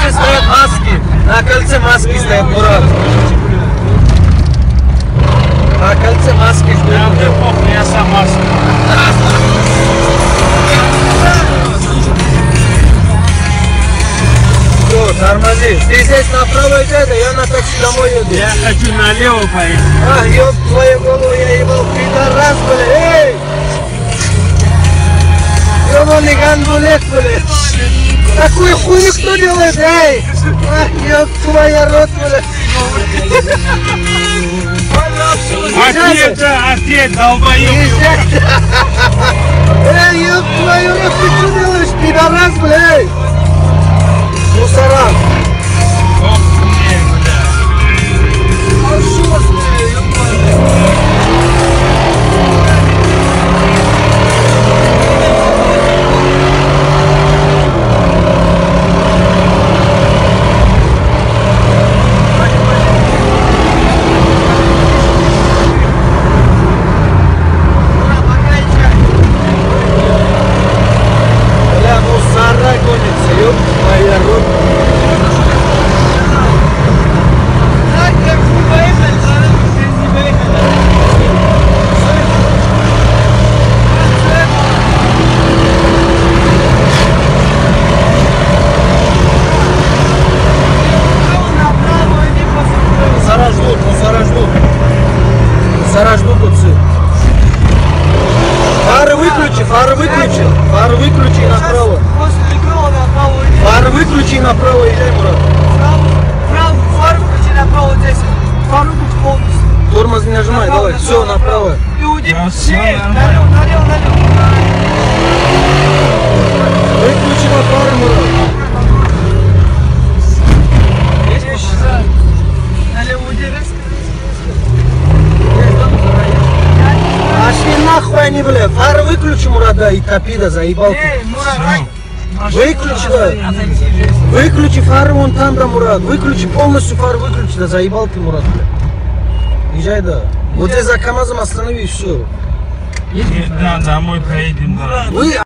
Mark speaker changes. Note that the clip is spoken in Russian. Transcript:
Speaker 1: кольце стоят маски. На кольце маски стоят, Мурат. На кольце маски ждут.
Speaker 2: Я сам маску.
Speaker 1: Все, тормози. Ты здесь направо иди, да я на такси домой еду.
Speaker 2: Я хочу налево поехать.
Speaker 1: А, ёб твою голову, я ебал, пидорас, блядь, эй! Ёбаный гандулет, блядь! Такую хуйню кто делает, эй! Ах, ёб твоя рот, блядь!
Speaker 2: Отец, долбоёб!
Speaker 1: Эй, ёб твою рот, ты что делаешь, пидорас, блядь? Мусора! Фары выключи и направо. Фары выключи и направо езжай, Мурат.
Speaker 3: Фары выключи направо здесь. Фары выключи полностью.
Speaker 1: Тормоз не нажимай, давай, все, направо.
Speaker 3: И уйди, налево.
Speaker 1: Выключи на фары, Мурат.
Speaker 3: Налево уйди,
Speaker 1: Пошли нахуй они, бля. Фары выключи, Мурат, да, и топи, да, заебал ты.
Speaker 3: Эй, Мурат,
Speaker 1: Выключи, да. Выключи фары вон там, да, Мурат. Выключи полностью фары, выключи, да, заебал ты, Мурат, бля. Езжай, да. Вот здесь за КамАЗом остановись, все.
Speaker 2: Да, домой поедем.
Speaker 1: Вы